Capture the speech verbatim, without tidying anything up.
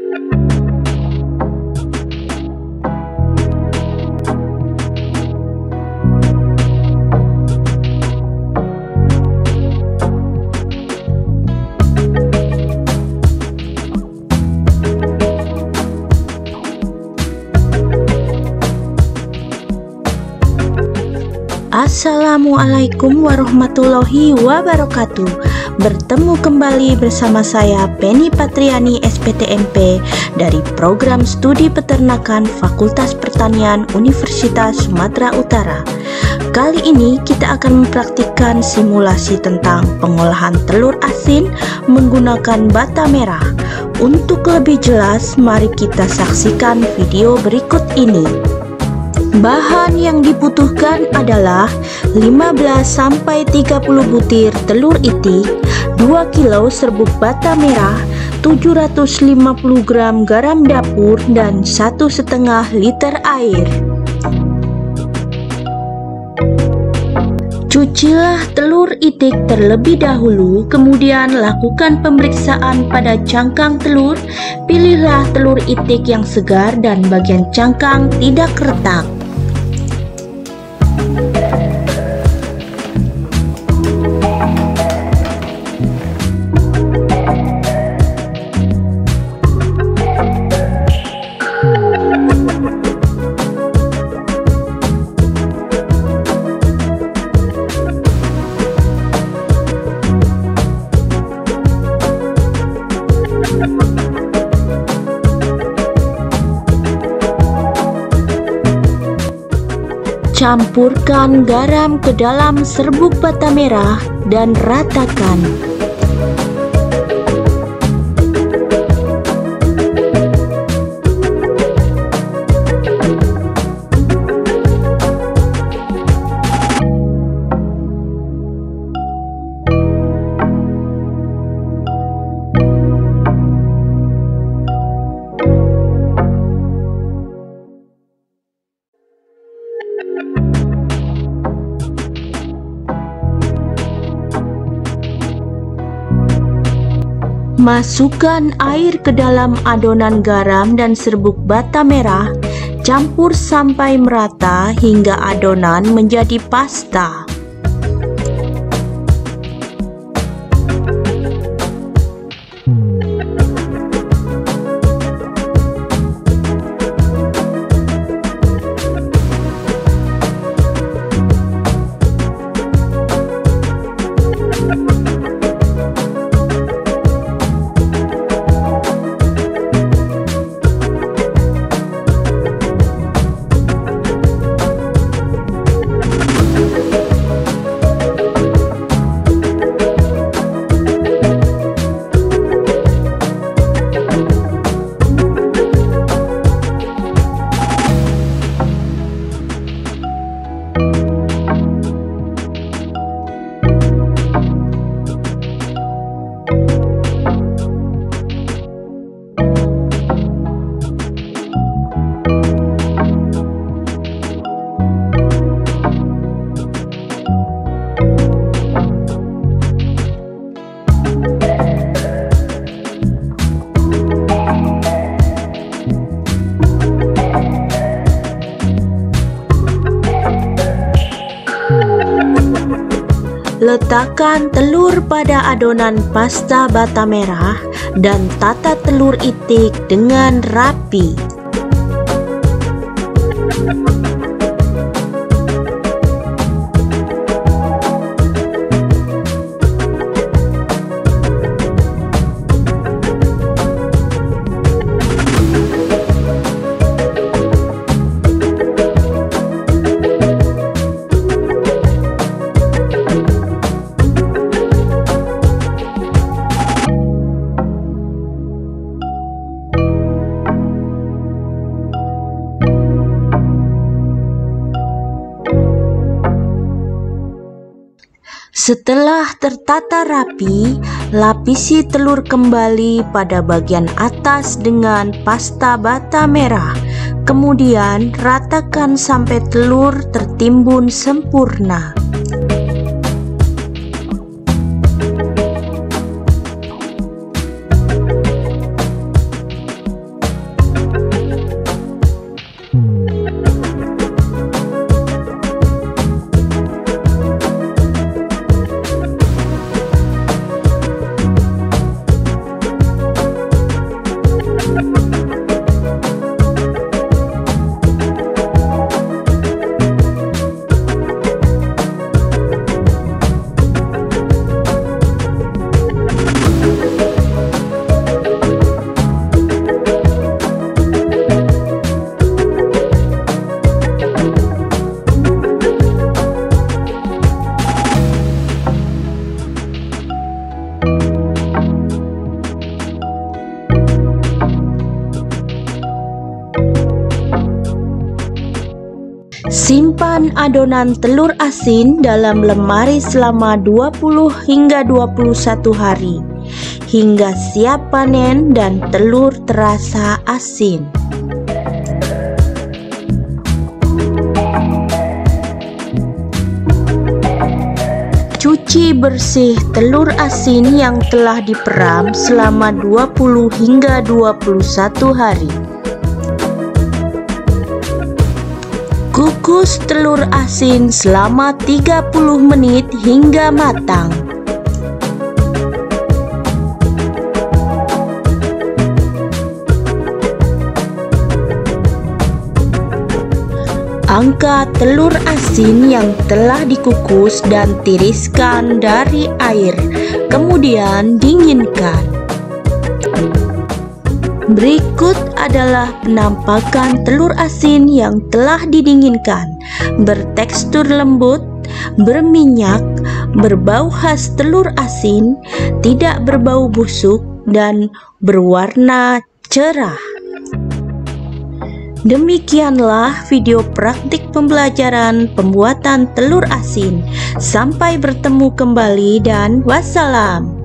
Assalamualaikum warahmatullahi wabarakatuh. Bertemu kembali bersama saya Penny Patriani S P T M P dari Program Studi Peternakan Fakultas Pertanian Universitas Sumatera Utara. Kali ini kita akan mempraktikkan simulasi tentang pengolahan telur asin menggunakan bata merah. Untuk lebih jelas, mari kita saksikan video berikut ini. Bahan yang dibutuhkan adalah lima belas sampai tiga puluh butir telur itik, dua kilo serbuk bata merah, tujuh ratus lima puluh gram garam dapur, dan satu setengah liter air. Cucilah telur itik terlebih dahulu, kemudian lakukan pemeriksaan pada cangkang telur. Pilihlah telur itik yang segar dan bagian cangkang tidak retak. Campurkan garam ke dalam serbuk bata merah dan ratakan. Masukkan air ke dalam adonan garam dan serbuk bata merah, campur sampai merata hingga adonan menjadi pasta. Letakkan telur pada adonan pasta bata merah dan tata telur itik dengan rapi. Setelah tertata rapi, lapisi telur kembali pada bagian atas dengan pasta bata merah. Kemudian ratakan sampai telur tertimbun sempurna. Simpan adonan telur asin dalam lemari selama dua puluh hingga dua puluh satu hari hingga siap panen dan telur terasa asin. Cuci bersih telur asin yang telah diperam selama dua puluh hingga dua puluh satu hari. Kukus telur asin selama tiga puluh menit hingga matang. Angkat telur asin yang telah dikukus dan tiriskan dari air, kemudian dinginkan. Berikut adalah penampakan telur asin yang telah didinginkan, bertekstur lembut, berminyak, berbau khas telur asin, tidak berbau busuk, dan berwarna cerah. Demikianlah video praktik pembelajaran pembuatan telur asin. Sampai bertemu kembali dan wassalam.